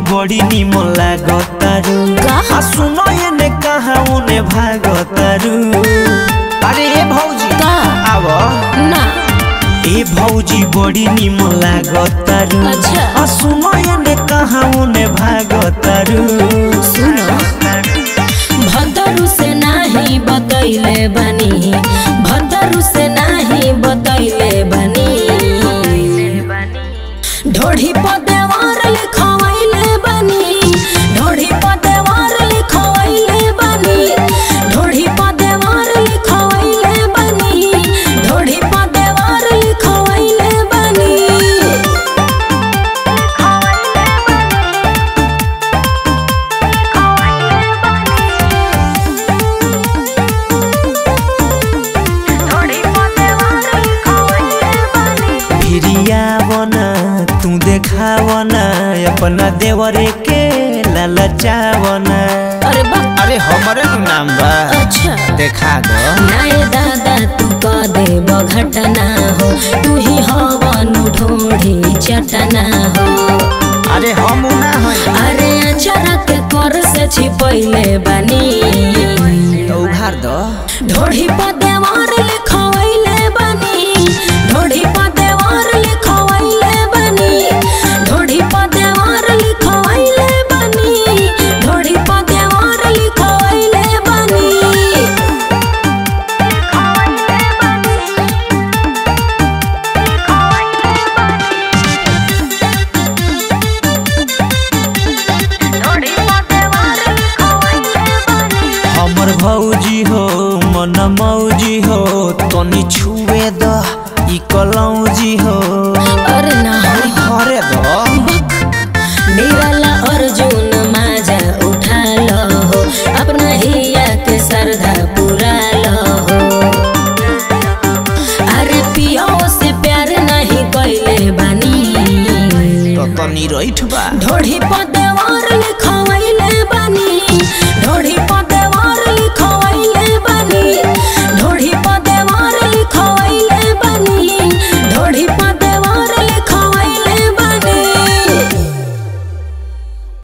बड़ी निमन लागतारू आ सुनो ये ने कहा उने भागतारू। अरे ए भौजी आव ना ए भौजी बड़ी निमन लागतारू आ सुनो ये ने कहा उने भागतारू। सुनो भदरू से नहीं बतैले बनी भदरू से नहीं बतैले बनी ढोढ़ी पदेवार लिखवाइले बनी ढोढ़ी पदेवार लिखवाइले बनी ढोढ़ी पदेवार लिखवाइले बनी ढोढ़ी पदेवार लिखवाइले बनी। फिरियावना तू देखावना अपना देवरे के ललचावना। अरे हमारे नाम बा अच्छा देखा दो नाय दादा तू का देव घटना हो तू ही हवनु ढोढ़ी चटना हो। अरे हम ना हो अरे अचारा के कर से छिपैले बनी तो उघार दो ढोढ़ी पदेवार लिखवाइले बनी ढोढ़ी पदेवार लिखवाइले बनी ढोढ़ी पदेवार लिखवाइले बनी ढोढ़ी पदेवार लिखवाइले बनी। हमर भौजी हो मन मौजी हो तनी छुए द ई कलौजी हो